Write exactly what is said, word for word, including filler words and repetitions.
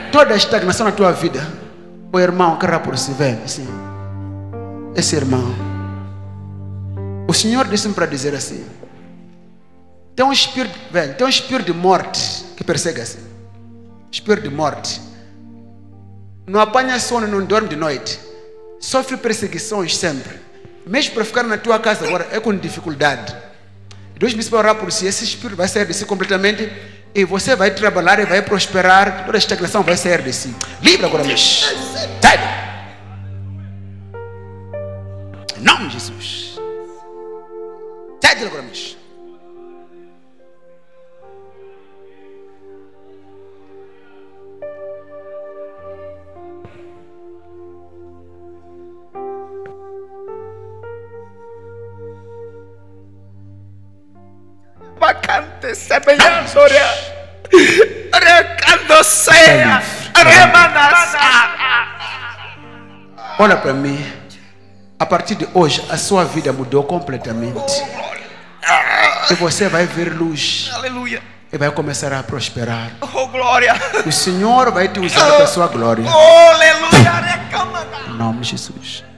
toda a estagnação na tua vida, o irmão que era por si, vem, assim. Esse irmão, o Senhor disse-me para dizer assim: tem um espírito, vem, tem um espírito de morte que persegue assim. Espírito de morte. Não apanha sono, não dorme de noite. Sofre perseguições sempre. Mesmo para ficar na tua casa agora é com dificuldade. Deus me disse para orar por si. Esse espírito vai sair de si completamente. E você vai trabalhar e vai prosperar. Toda a estagnação vai sair de si. Livre agora mesmo. Sai. Em nome de Jesus. Sai dele agora mesmo. Vacante semelhançoria, recandoceia, remanassa. Olha para mim. A partir de hoje, a sua vida mudou completamente. E você vai ver luz. Aleluia. E vai começar a prosperar. Oh, glória. O Senhor vai te usar para a sua glória. Oh, aleluia. Em nome de Jesus.